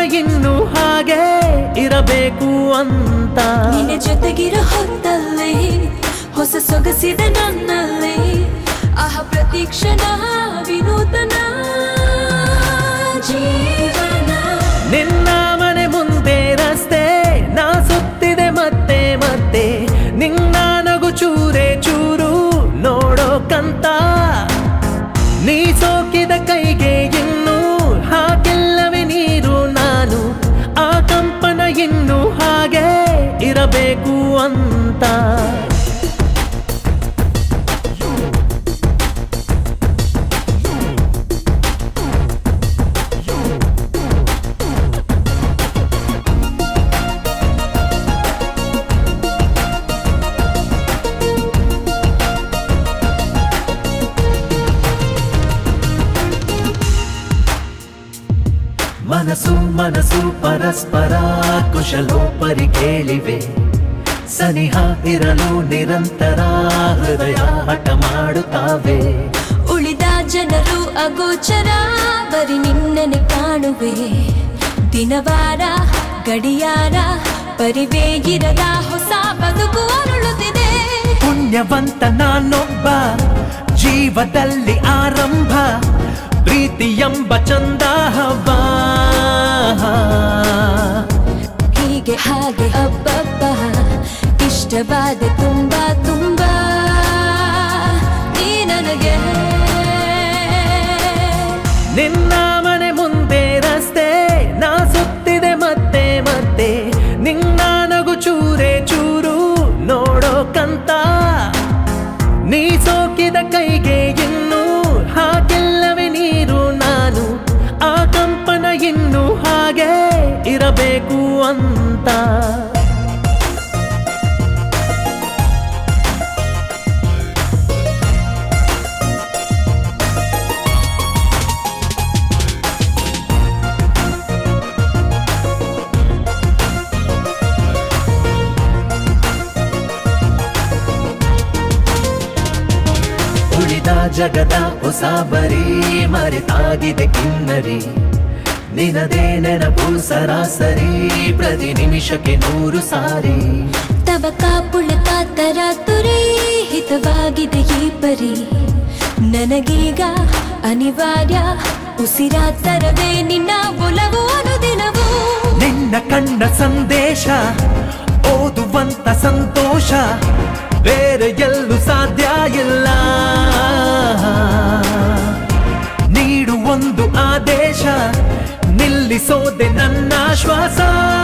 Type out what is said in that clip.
ಇನ್ನು ಹಾಗೆ ಇರಬೇಕು ಅಂತ ನಿನ್ನ ಜೊತೆಗಿರೋ ಹೊತ್ತಲ್ಲಿ ಹೊಸ ಸೊಗಸಿದೆ ನನ್ನಲ್ಲಿ ಆಹ ಪ್ರತೀಕ್ಷಣ ವಿನೂತನ ಜೀವನ ನಿನ್ನ ಮನೆ ಮುಂದೆ ರಸ್ತೆ ನಾ ಸುತ್ತಿದೆ ಮತ್ತೆ ಮತ್ತೆ ನಿನ್ನ ನಗು ಚೂರೆ ಚೂರು ನೋಡೋಕಂತ ನೀ ಸೋಕಿದ ಕೈಗೆ ಇನ್ನು ಹಾಕಿಲ್ಲವೇ ನೀರು ನಾನು ಆ ಕಂಪನ ಇನ್ನು ಹಾಗೆ ಇರಬೇಕು ಅಂತ ಮನಸ್ಸು ಮನಸ್ಸು ಪರಸ್ಪರ ಕುಶಲೋಪರಿ ಕೇಳಿವೆ ಸನಿಹ ಇರಲು ನಿರಂತರ ಹೃದಯ ಹಠ ಮಾಡುತ್ತಾವೆ ಉಳಿದ ಜನರು ಅಗೋಚರ ಬರಿ ನಿನ್ನನೆ ಕಾಣುವೆ ದಿನವಾರ ಗಡಿಯಾರ ಪರಿವೇ ಇರದ ಹೊಸ ಬದುಕು ಅರಳುತ್ತಿದೆ ಪುಣ್ಯವಂತ ನಾನೊಬ್ಬ ಜೀವದಲ್ಲಿ ಆರಂಭ ಪ್ರೀತಿ ಎಂಬ ಚಂದ ಹಬ್ಬ ಹೀಗೆ ಹಾಗೆ ಅಬ್ಬಬ್ಬ ಇಷ್ಟವಾದ ತುಂಬಾ ತುಂಬಾ ನೀ ನನಗೆ ನಿನ್ನ ಮನೆ ಮುಂದೆ ರಸ್ತೆ ನಾ ಸುತ್ತಿದೆ ಮತ್ತೆ ಮತ್ತೆ ನಿನ್ನ ನಗು ಚೂರೆ ಚೂರು ನೋಡೋಕಂತ ನೀ ಸೋಕಿದ ಕೈಗೆ ಇನ್ನು ಹಾಕಿಲ್ಲವೇ ನೀರು ನಾನು ಆ ಕಂಪನ ಇನ್ನು ಹಾಗೆ ಇರಬೇಕು ಅಂತ ಜಗದ ಹೊಸ ಬರೀ ಮರೆತಾಗಿದೆ ಕಿನ್ನರಿ ನಿನದೇ ನೆನಪು ಸರಾಸರಿ ಪ್ರತಿ ನಿಮಿಷಕ್ಕೆ 100 ಸಾರಿ ತವಕ ಪುಳಕ ತರ ತುರಿ ಹಿತವಾಗಿದೆ ಈ ಪರಿ ನನಗೀಗ ಅನಿವಾರ್ಯ ಉಸಿರಾತರವೇ ನಿನ್ನ ಒಲವು ಅನುದಿನವೂ ನಿನ್ನ ಕಣ್ಣ ಸಂದೇಶ ಓದುವಂತ ಸಂತೋಷ ಬೇರೆ ಎಲ್ಲೂ ಸಾಧ್ಯ ಇಲ್ಲ ನೀಡು ಒಂದು ಆದೇಶ ನಿಲ್ಲಿಸೋದೆ ನನ್ನ ಶ್ವಾಸ